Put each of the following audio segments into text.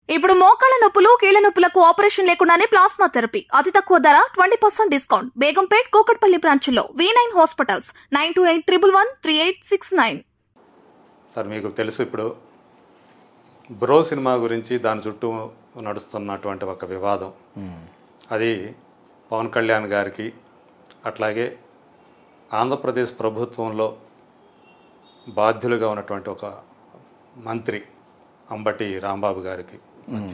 ఇప్పుడు మోకాళ్ళ నొప్పులు కీళ్ల నొప్పులకు ఆపరేషన్ లేకుండానే ప్లాస్మా థెరపీ అతి తక్కువ ధర 20% డిస్కౌంట్ బేగంపేట్ కూకట్పల్లి బ్రాంచ్లో V9 హాస్పిటల్స్ 9281113869. సార్ మీకు తెలుసు ఇప్పుడు బ్రో సినిమా గురించి దాని చుట్టూ నడుస్తున్నటువంటి ఒక వివాదం అది పవన్ కళ్యాణ్ గారికి అట్లాగే ఆంధ్రప్రదేశ్ ప్రభుత్వంలో బాధ్యులుగా ఉన్నటువంటి ఒక మంత్రి అంబటి రాంబాబు గారికి మధ్య.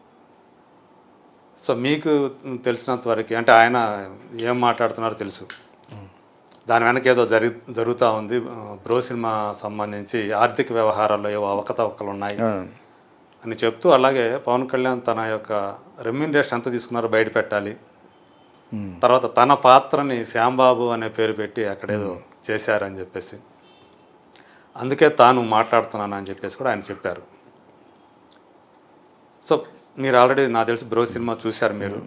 సో మీకు తెలిసినంత వరకు అంటే ఆయన ఏం మాట్లాడుతున్నారో తెలుసు, దాని వెనక ఏదో జరుగుతూ ఉంది, బ్రో సినిమా సంబంధించి ఆర్థిక వ్యవహారాల్లో ఏవో అవకతవకలు ఉన్నాయి అని చెప్తూ, అలాగే పవన్ కళ్యాణ్ తన యొక్క రెమ్యూనరేషన్ ఎంత తీసుకున్నారో బయట పెట్టాలి, తర్వాత తన పాత్రని శ్యాంబాబు అనే పేరు పెట్టి అక్కడేదో చేశారని చెప్పేసి అందుకే తాను మాట్లాడుతున్నాను అని చెప్పేసి కూడా ఆయన చెప్పారు. సో మీరు ఆల్రెడీ నాకు తెలిసి బ్రో సినిమా చూశారు మీరు.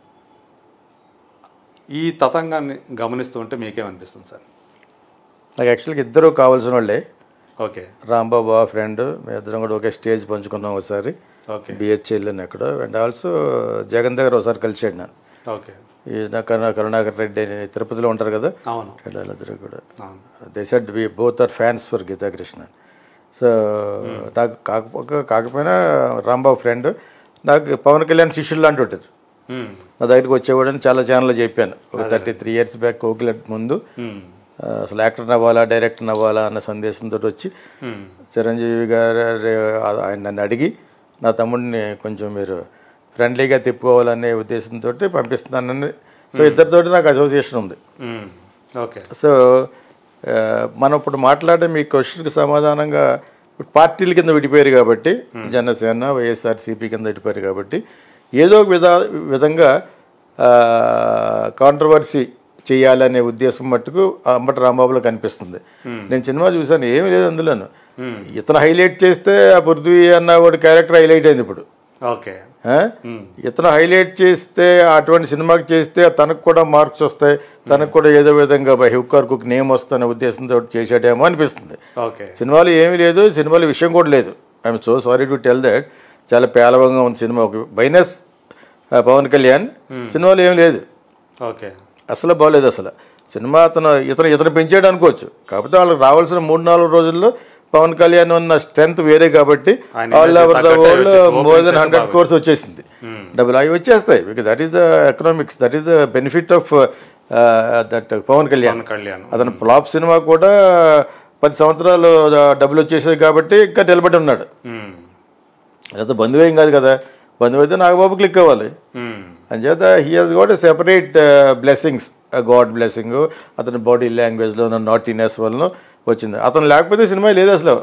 ఈ తతంగాన్ని గమనిస్తూ ఉంటే మీకేమనిపిస్తుంది సార్? నాకు యాక్చువల్గా ఇద్దరు కావాల్సిన వాళ్ళే. ఓకే, రాంబాబు ఫ్రెండ్, మేము ఇద్దరం కూడా ఒకే స్టేజ్ పంచుకున్నాం ఒకసారి. ఓకే, బిహెచ్ఎల్ ఎక్కడో. అండ్ ఆల్సో జగన్ దగ్గర ఒకసారి కలిసాడు నన్ను. ఓకే, ఈ కరుణాకర్ రెడ్డి తిరుపతిలో ఉంటారు కదా, అవును, వాళ్ళిద్దరు కూడా. They said we both are fans for Geeta Krishna. So నాకు కాకపోయినా రాంబాబు ఫ్రెండ్, నాకు పవన్ కళ్యాణ్ శిష్యులు లాంటి ఉంటుంది. నా దగ్గరికి వచ్చేవాడని చాలా ఛానల్లో చెప్పాను. ఒక 33 years బ్యాక్ కోకిలట్ ముందు అసలు యాక్టర్ నవ్వాలా డైరెక్టర్ నవ్వాలా అన్న సందేశంతో వచ్చి చిరంజీవి గారు ఆయన నన్ను అడిగి నా తమ్ముడిని కొంచెం మీరు ఫ్రెండ్లీగా తిప్పుకోవాలనే ఉద్దేశంతో పంపిస్తున్నానని. సో ఇద్దరితో నాకు అసోసియేషన్ ఉంది. ఓకే, సో మనం ఇప్పుడు మాట్లాడే మీ క్వశ్చన్కి సమాధానంగా పార్టీల కింద విడిపోయారు కాబట్టి, జనసేన వైఎస్ఆర్సీపీ కింద విడిపోయారు కాబట్టి ఏదో ఒక విధంగా కాంట్రవర్సీ చేయాలనే ఉద్దేశం మట్టుకు అంబటి రాంబాబులో కనిపిస్తుంది. నేను సినిమా చూసాను, ఏమీ లేదు అందులోను. ఇతను హైలైట్ చేస్తే ఆ పృథ్వీ అన్న వాడి క్యారెక్టర్ హైలైట్ అయింది ఇప్పుడు. ఓకే, ఇతను హైలైట్ చేస్తే అటువంటి సినిమాకి చేస్తే తనకు కూడా మార్క్స్ వస్తాయి, తనకు కూడా ఏదో విధంగా హుక్కర్ కుక్ నేమ్ వస్తున్న ఉద్దేశంతో చేసాడేమో అనిపిస్తుంది. సినిమాలో ఏమీ లేదు, సినిమాలో విషయం కూడా లేదు. I'm so sorry to tell that. చాలా పేలవంగా ఉంది సినిమా. ఒక మైనస్ పవన్ కళ్యాణ్, సినిమాలో ఏమి లేదు. ఓకే, అసలు బాగోలేదు. అసలు సినిమా ఇతను పెంచాడు అనుకోవచ్చు, కాకపోతే వాళ్ళకి రావాల్సిన 3-4 రోజుల్లో పవన్ కళ్యాణ్ ఉన్న స్ట్రెంత్ వేరే కాబట్టి all over the world more than 100 crores వచ్చేసింది. డబ్బులు అవి వచ్చేస్తాయి. Because that is the economics, that is the benefit of that Pawan Kalyan. అతను ఫ్లాప్ సినిమా కూడా 10 సంవత్సరాలు డబ్బులు వచ్చేసాయి కాబట్టి ఇంకా నిలబడి ఉన్నాడు. అదంతా బంధువేం కాదు కదా. బంధువు అయితే నాగబాబు క్లిక్ అవ్వాలి. అంచేత he has got a separate blessings, god blessing. అతని బాడీ లాంగ్వేజ్లో ఉన్న నాటీనెస్ వలన వచ్చింది. అతను లేకపోతే సినిమా లేదు అసలు.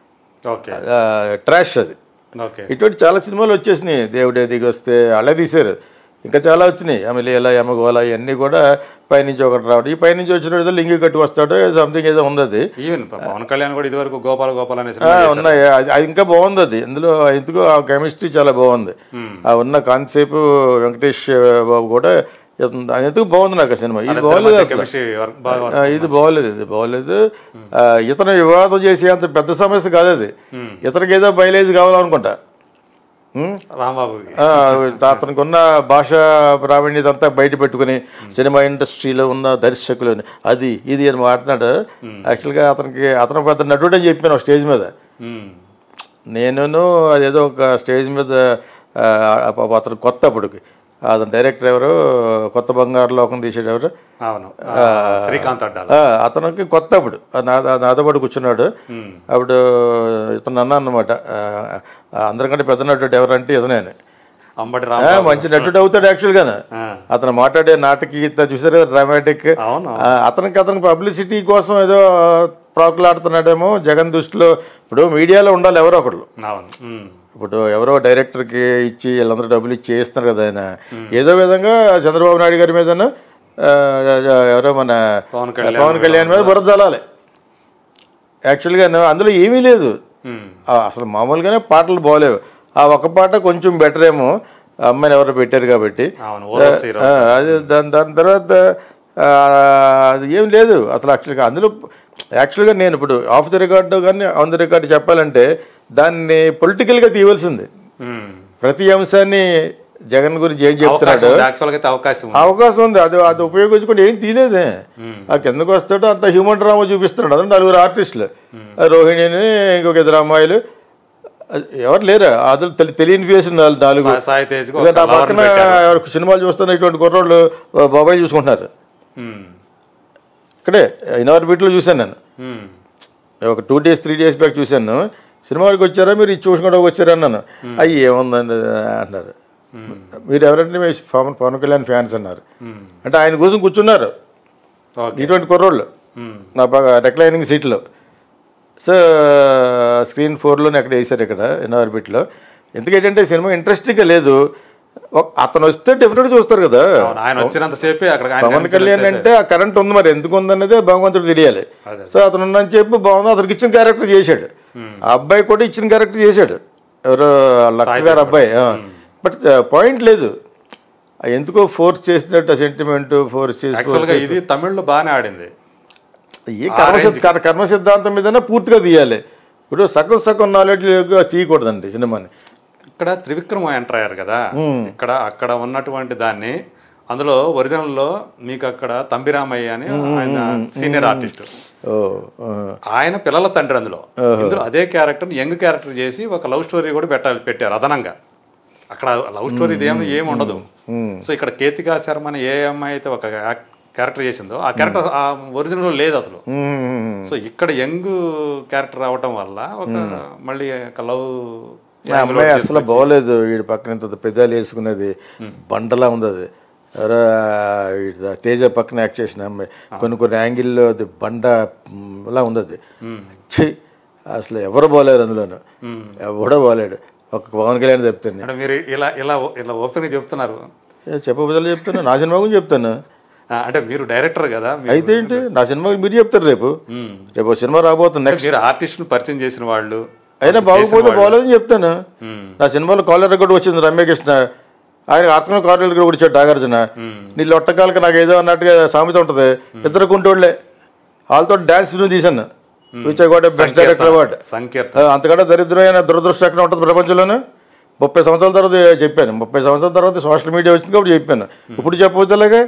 ట్రాష్ అది. ఇటువంటి చాలా సినిమాలు వచ్చేసినాయి. దేవుడే దిగి వస్తే అలా తీశారు, ఇంకా చాలా వచ్చినాయి. ఆమె ఇలా ఎమగోలా ఇవన్నీ కూడా పైనుంచి ఒకటి రావడం. ఈ పైనుంచి వచ్చిన లింగి కట్టి వస్తాడు సంథింగ్ ఏదో ఉంది. అది పవన్ కళ్యాణ్ కూడా ఇదివరకు గోపాల ఉన్నాయి. అది ఇంకా బాగుంది. అది ఎందులో ఎందుకు ఆ కెమిస్ట్రీ చాలా బాగుంది. ఆ ఉన్న కాన్సెప్ట్ వెంకటేష్ బాబు కూడా ఎందుకు బాగుంది నాకు ఆ సినిమా. ఇది బాగోలేదు అసలు, ఇది బాగోలేదు. ఇతను వివాదం చేసే అంత పెద్ద సమస్య కాదు అది. ఇతనికి ఏదో బయలేజ్ కావాలనుకుంటా రాంబాబు. అతనికి ఉన్న భాషా ప్రావీణ్యత అంతా బయట పెట్టుకుని సినిమా ఇండస్ట్రీలో ఉన్న దర్శకులు అది ఇది అని మాట్లాడు. యాక్చువల్గా అతను పెద్ద నటుడు అని చెప్పాను స్టేజ్ మీద. నేను అదేదో ఒక స్టేజ్ మీద అతను కొత్త అప్పటికి అతను డైరెక్టర్ ఎవరు, కొత్త బంగారు లోకం తీసాడు ఎవరు, శ్రీకాంత్. అతనికి కొత్త అప్పుడు నాతో పాటు కూర్చున్నాడు. అప్పుడు ఇతను అన్నా అన్నమాట, అందరికంటే పెద్ద నటుడు ఎవరంటే ఇతనే. మంచి నటుడు అవుతాడు యాక్చువల్గా. అతను మాట్లాడే నాటకీయత చూసారు, డ్రామాటిక్. అతనికి పబ్లిసిటీ కోసం ఏదో ప్రాకులాడుతున్నాడేమో జగన్ దృష్టిలో. ఇప్పుడు మీడియాలో ఉండాలి ఎవరో ఒకళ్ళు. ఇప్పుడు ఎవరో డైరెక్టర్కి ఇచ్చి వీళ్ళందరూ డబ్బులు ఇచ్చి చేస్తున్నారు కదా. ఆయన ఏదో విధంగా చంద్రబాబు నాయుడు గారి మీద ఎవరో మన పవన్ కళ్యాణ్ మీద బురద జల్లాలి. యాక్చువల్గా అందులో ఏమీ లేదు అసలు. మామూలుగానే పాటలు బాగోలేవు. ఆ ఒక పాట కొంచెం బెటర్ ఏమో, అమ్మాయిని ఎవరో పెట్టారు కాబట్టి. అది దాని తర్వాత అది ఏం లేదు అసలు. యాక్చువల్గా నేను ఇప్పుడు ఆఫ్ ది రికార్డు కానీ ఆన్ ది రికార్డు చెప్పాలంటే దాన్ని పొలిటికల్గా తీయవలసింది. ప్రతి అంశాన్ని జగన్ గురించి ఏం చెప్తున్నాడు, అవకాశం ఉంది, అది ఉపయోగించుకుంటే ఏం తీయలేదే. ఆ కిందకు వస్తాడు అంత హ్యూమన్ డ్రామా చూపిస్తున్నాడు. అదే 4 ఆర్టిస్టులు, రోహిణిని, ఇంకొక 2 అమ్మాయిలు, ఎవరు లేరు, అది తెలియని ఫేస్ 4. నా పక్కన సినిమాలు చూస్తున్న ఇటువంటి కుర్రోళ్ళు బాబాయ్ చూసుకుంటున్నారు. ఇక్కడే ఇన్ఆర్బిట్లో చూశాను నేను, ఒక 2 days 3 days బ్యాక్ చూశాను. సినిమాకి వచ్చారా మీరు, ఇది చూసుకోవడానికి వచ్చారా అన్నాను. అయ్యి ఏముందండి అంటున్నారు. మీరు ఎవరంటే పవన్ కళ్యాణ్ ఫ్యాన్స్ అన్నారు. అంటే ఆయన కోసం కూర్చున్నారు ఇటువంటి కుర్రోళ్ళు నా బాగా రిక్లైనింగ్ సీట్లో. సో స్క్రీన్ 4లోనే అక్కడ వేశారు, ఇక్కడ ఇన్ఆర్బిట్లో. ఎందుకంటే సినిమా ఇంట్రెస్టింగ్గా లేదు. అతను వస్తే డెఫినెట్గా చూస్తారు కదా. పవన్ కళ్యాణ్ అంటే ఆ కరెంట్ ఉంది, మరి ఎందుకు ఉందన్నదే భగవంతుడు తెలియాలి. సో అతను ఉన్నని చెప్పి బాగుంది, అతనికి ఇచ్చిన క్యారెక్టర్ చేశాడు. ఆ అబ్బాయి కూడా ఇచ్చిన క్యారెక్టర్ చేశాడు, ఎవరో లక్ష్మి గారు అబ్బాయి. బట్ పాయింట్ లేదు, ఎందుకో ఫోర్స్ చేసినట్టు సెంటిమెంట్ ఫోర్స్ చేసి. ఇది తమిళ్లో బాగానే ఆడింది. ఏ కర్మ సిద్ధాంతం మీదనే పూర్తిగా తీయాలి. ఇప్పుడు సగం నాలెడ్జ్ తీయకూడదండి సినిమాని. ఇక్కడ త్రివిక్రమ్ ఎంటర్ అయ్యారు కదా, అక్కడ ఉన్నటువంటి దాన్ని, అందులో ఒరిజినల్లో మీకు అక్కడ తంబిరామయ్య అని ఆయన సీనియర్ ఆర్టిస్ట్, ఆయన పిల్లల తండ్రి. అందులో అదే క్యారెక్టర్ యంగ్ క్యారెక్టర్ చేసి ఒక లవ్ స్టోరీ కూడా పెట్టారు అదనంగా. అక్కడ లవ్ స్టోరీ ఏమి ఉండదు. సో ఇక్కడ కేతికా శర్మ అని ఏ అమ్మాయి అయితే ఒక క్యారెక్టర్ చేసిందో ఆ క్యారెక్టర్ ఆ ఒరిజినల్ లేదు అసలు. సో ఇక్కడ యంగ్ క్యారెక్టర్ రావటం వల్ల ఒక మళ్ళీ లవ్ అమ్మాయి అసలు బాగోలేదు. వీడి పక్కన ఇంత పెదాలు వేసుకునేది బండలా ఉంది. అది తేజ పక్కన యాక్ట్ చేసిన అమ్మాయి కొన్ని యాంగిల్లో అది బండలా ఉంది. అది అసలు ఎవరు బాగలేరు అందులోను, ఎవడో బాగలేడు. ఒక పవన్ కళ్యాణ్ చెప్తాను. మీరు ఇలా ఇలా ఇలా ఓపెన్గా చెప్తున్నారు, చెప్పబోదలు చెప్తాను. నా సినిమా గురించి చెప్తాను. అంటే మీరు డైరెక్టర్ కదా, అయితే ఏంటి నా సినిమా మీరు చెప్తారు. రేపు సినిమా రాబోతుంది. నెక్స్ట్ మీరు ఆర్టిస్ట్ని పరిచయం చేసిన వాళ్ళు అయినా బాగుపోతే బాగోలేదని చెప్తాను. నా సినిమాలో కాలర్ రికార్డు వచ్చింది రమ్యకృష్ణ, ఆయన అతను కాలర్ రికార్డు వచ్చాడు నాగార్జున. నీ లొట్టకాలకి నాకు ఏదో అన్నట్టుగా సామెత ఉంటుంది. 2 కుంటోళ్లే, వాళ్ళతో డాన్స్ తీశాను, బెస్ట్ డైరెక్టర్ అవార్డు. అంతకంటే దరిద్రమైన దురదృష్టం ఎక్కడ ఉంటుంది ప్రపంచంలోనే. 30 సంవత్సరాల తర్వాత చెప్పాను. 30 సంవత్సరాల తర్వాత సోషల్ మీడియా వచ్చింది కాబట్టి చెప్పాను. ఇప్పుడు చెప్పవచ్చులాగా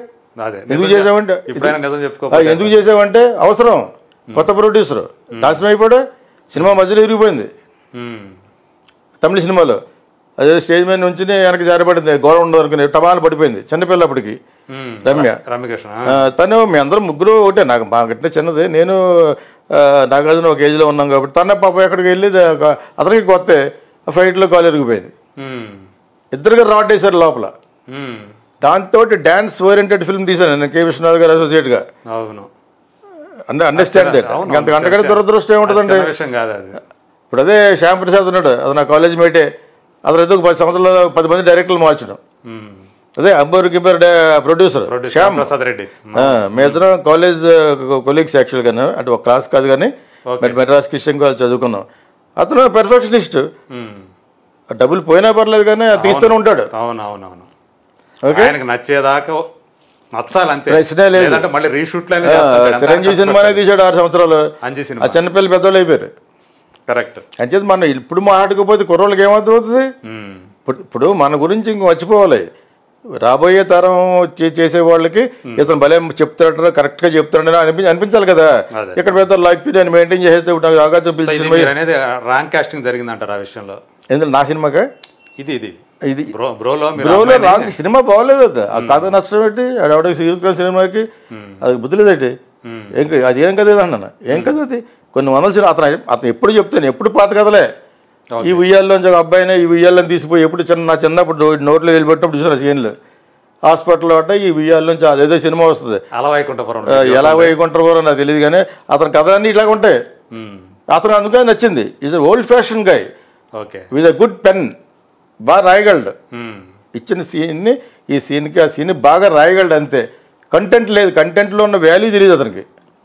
ఎందుకు చేసావంటే అవసరం. కొత్త ప్రొడ్యూసర్ నాశనం అయిపోయాడు, సినిమా మధ్యలో విరిగిపోయింది. తమిళ సినిమాలో అదే స్టేజ్ మీద నుంచి వెనక్కి జారిపడింది, గౌరవం ఉండదనుకుని టమాలు పడిపోయింది. చిన్నపిల్లప్పటికి రమ్యకృష్ణ తను మీ అందరం ముగ్గురు ఒకటే. నాకు మాకంటే చిన్నది, నేను నాగార్జున ఒక ఏజ్లో ఉన్నాం కాబట్టి. తన పాప ఎక్కడికి వెళ్ళి అతనికి కొత్త ఫైట్లో కాలు ఎరిగిపోయింది. ఇద్దరుగా రాడ్ వేశారు లోపల. దాంతో డాన్స్ ఓరియంటెడ్ ఫిల్మ్ తీశాను నేను కే విశ్వనాథ్ గారు అసోసియేట్గా. అంటే అండర్స్టాండ్ దట్. అంతకంటే దురదృష్టం ఏముంటుందండి. ఇప్పుడు అదే శ్యామ్ ప్రసాద్ ఉన్నాడు, అది నా కాలేజ్ మేటే. అతను ఏదో 10 సంవత్సరాలు 10 మంది డైరెక్టర్లు మార్చడం. అదే అంబర్ ప్రొడ్యూసర్ శ్యామ్ ప్రసాద్ రెడ్డి. మీ ఇద్దరం కాలేజ్ కొలీగ్స్ యాక్చువల్గాను, అంటే ఒక క్లాస్ కాదు కానీ మెడ్రాస్ క్రిస్టియన్ కాలేజ్ చదువుకున్నాం. అతను పెర్ఫెక్షనిస్ట్, డబ్బులు పోయినా పర్లేదు కానీ అది తీస్తూనే ఉంటాడు. అవునవునవును, నచ్చేదాకా నచ్చాలంతే. మళ్ళీ రీషూట్ చిరంజీవి సినిమానే తీసాడు 6 సంవత్సరాలు. ఆ చిన్నపిల్లలు పెద్దోళ్ళు అయిపోయారు. కరెక్ట్. అంచేది మనం ఇప్పుడు మాట్లాడకపోతే కుర్రోళ్ళకి ఏమర్థం అవుతుంది. ఇప్పుడు మన గురించి ఇంక మర్చిపోవాలి. రాబోయే తరం చేసే వాళ్ళకి ఇతను భలే చెప్తాడు, కరెక్ట్ గా చెప్తాడు అనిపించాలి కదా. ఇక్కడ పెద్ద లైక్ నేను మెయింటైన్ చేస్తే ర్యాంక్ కాస్టింగ్ జరిగిందంటారు ఆ విషయంలో. ఎందుకు నా సినిమాగా ఇది సినిమా బాగోలేదు. ఆ కథ నచ్చడం ఏంటి, ఆవిడ సినిమాకి అది బుద్ధి లేదండి. అది ఏం కథ అన్నాను, ఏం కథ అది. కొన్ని వందల సినిమా అతను ఎప్పుడు చెప్తాను, ఎప్పుడు పాత కథలే. ఈ ఉయ్యాల్లోంచి ఒక అబ్బాయిని ఈ ఉయ్యాలని తీసిపోయి ఎప్పుడు చిన్నప్పుడు నోట్లో వెళ్ళిపెట్టినప్పుడు చూసిన సీన్లు హాస్పిటల్లో అంటే ఈ ఉయ్యాల్లోంచి అదేదో సినిమా వస్తుంది. ఎలా వైకుంఠపురం నాకు తెలియదు కానీ అతని కథ అన్నీ ఇలాగ ఉంటాయి. అతను అందుకని నచ్చింది. Is old fashion guy with a good pen, బాగా రాయగలడు. ఇచ్చిన సీన్ని ఈ సీన్కి ఆ సీన్ బాగా రాయగలడు అంతే. కంటెంట్ లేదు, కంటెంట్లో ఉన్న వాల్యూ తెలియదు అతనికి.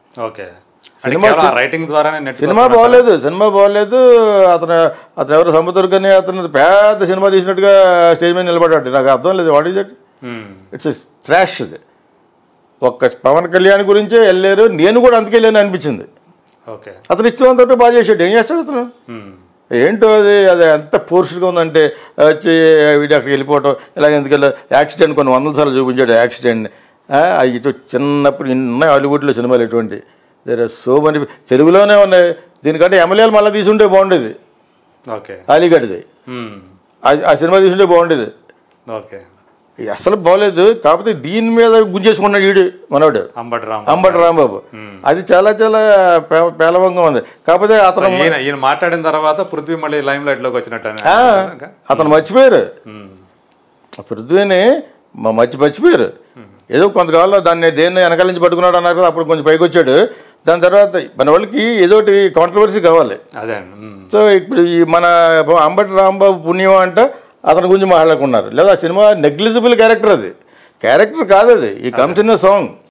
సినిమా బాగోలేదు. అతను ఎవరు సముద్రకని అతను పెద్ద సినిమా తీసినట్టుగా స్టేజ్ మీద నిలబడ్డాడు. నాకు అర్థం లేదు, what is that. It's trash. ఇది ఒక్క పవన్ కళ్యాణ్ గురించే వెళ్ళారు, నేను కూడా అందుకే వెళ్ళాను అనిపించింది. అతను ఇష్టంతో బాగా చేసాడు. ఏం చేస్తాడు అతను, ఏంటో అది ఎంత ఫోర్స్గా ఉందంటే వచ్చి వీడు అక్కడికి వెళ్ళిపోవటం ఇలాగ ఎందుకల్లా యాక్సిడెంట్ కొన్ని 100 సార్లు చూపించాడు యాక్సిడెంట్. ఇటు చిన్నప్పుడు ఉన్నాయి హాలీవుడ్లో సినిమాలు ఎటువంటి దేర్ సో మనీ. తెలుగులోనే ఉన్నాయి. దీనికంటే ఎమ్మెల్యేలు మళ్ళీ తీసుంటే బాగుండేది. ఓకే, అలీగడ్ది ఆ సినిమా తీసుంటే బాగుండేది. ఓకే, అసలు బాగోలేదు. కాకపోతే దీని మీద గుంజేసుకున్నాడు వీడు మనవాడు అంబటి రాంబాబు. అది చాలా చాలా పేలవంగా ఉంది. కాకపోతే అతను ఈయన మాట్లాడిన తర్వాత పృథ్వీ మళ్ళీ లైమ్ లైట్ లోకి వచ్చినట్టు అతను మర్చిపోయారు. పృథ్వీని మర్చిపోయారు. ఏదో కొంతకాలంలో దేన్ని వెనకాల నుంచి పట్టుకున్నాడు అన్నారు కదా, అప్పుడు కొంచెం పైకి వచ్చాడు. దాని తర్వాత మన వాళ్ళకి ఏదోటి కాంట్రవర్సీ కావాలి. అదే. సో ఇప్పుడు ఈ మన అంబటి రాంబాబు పుణ్యం అంటే అతని గురించి మాట్లాడుకున్నారు. లేదా సినిమా నెగ్లిజిబుల్ క్యారెక్టర్, అది క్యారెక్టర్ కాదు, అది he comes in a song.